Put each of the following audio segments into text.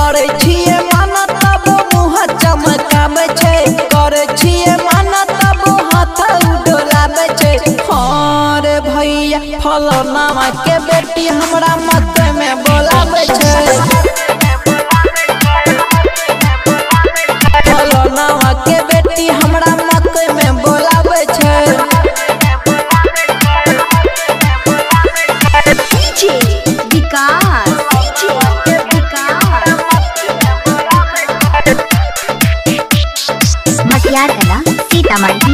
करे छिए माना तब मुँह चमकावे छे करे छिए माना तब हाथ डोलावे छे। हाँ रे भैया फलनामा के बेटी हमरा मत में बोलावे छे फलनामा के बेटी हमरा मत में बोलावे छे। मटियार कला सीतामढ़ी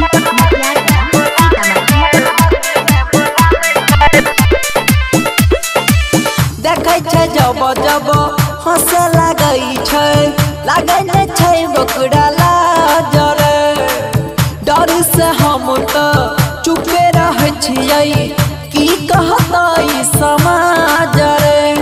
देखे छे जब जब हंसे लगई छे लागल छे बकरा लाजरे डर से हम तो चुपे रह छियै की कहता ई समाज रे।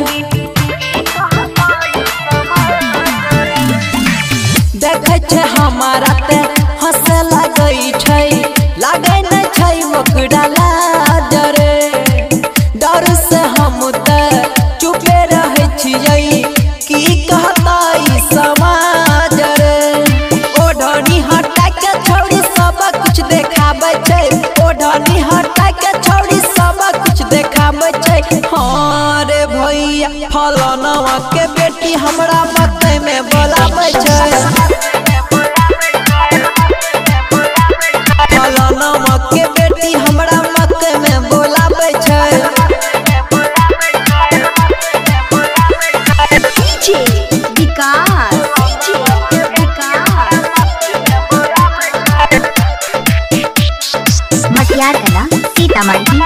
देखे छे हमारा ते हंसे लगई छे लागल छे बकरा लाजरे डर से हम तो चुपे रह छियै की कहता ई समाज रे। ओढ़नी हटा के छौड़ी सब कुछ देखाबै छै ओढ़नी हटा के छौड़ी सब कुछ देखाबै छै। हाँ रे भैया फलनामा के बेटी हमरा मत में बोलाबै छै फलनामा के बेटी हमरा मत में बोलाबै छै। मटियार कला सीतामढ़ी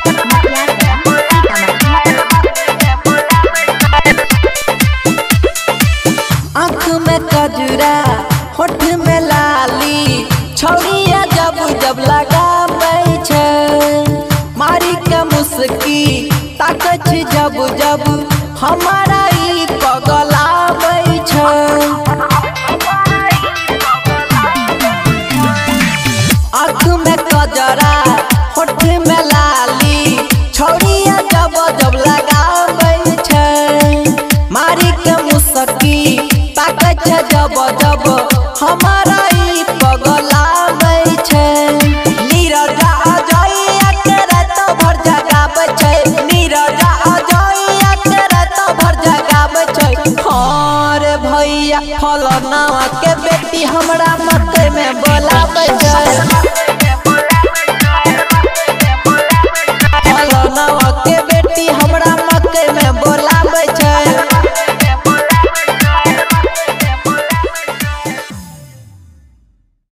आँख में कजरा होठ में लाली छौड़िया जब जब लगाबै छै मारी के मुस्की ताकै छै जब जब हमारा ई पगलाबै छै। आँख में कजरा होठ में लाली छौड़िया जब जब लगाबै छै मारी के मुस्की ताकै छै जब जब हमारा ई पगलाबै छै। नीरजा अजइया के रात भर जगाबै छै नीरजा अजइया के रात भर जगाबै छै। हाँ रे भैया फलनामा के बेटी हमरा मत में बोलाबै छै।